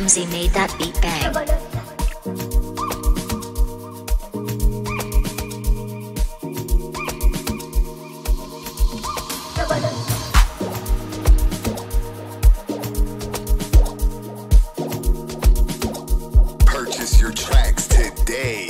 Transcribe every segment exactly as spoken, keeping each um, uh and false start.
Gamzee made that beat bang. Purchase your tracks today.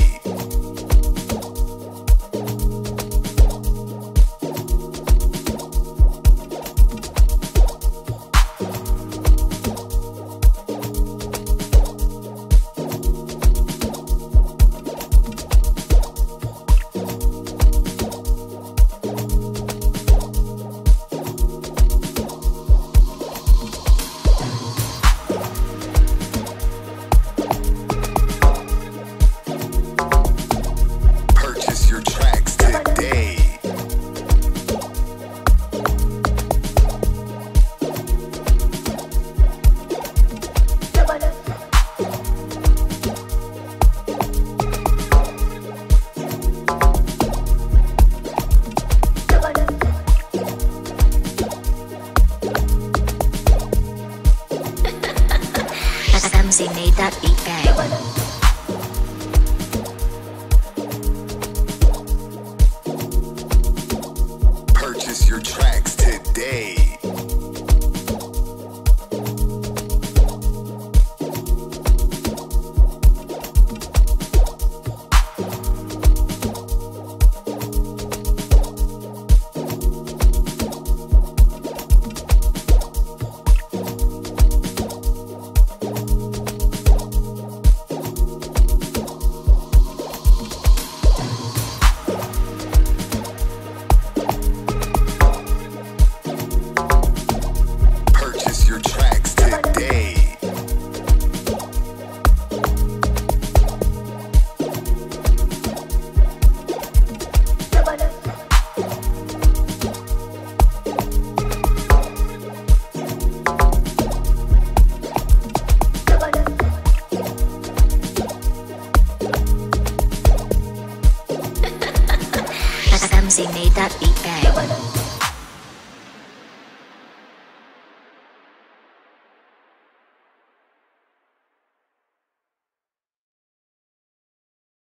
Purchase your tracks today. Gamzee made that beat bang. Purchase your tracks today. Purchase your tracks today. Gamzee made that beat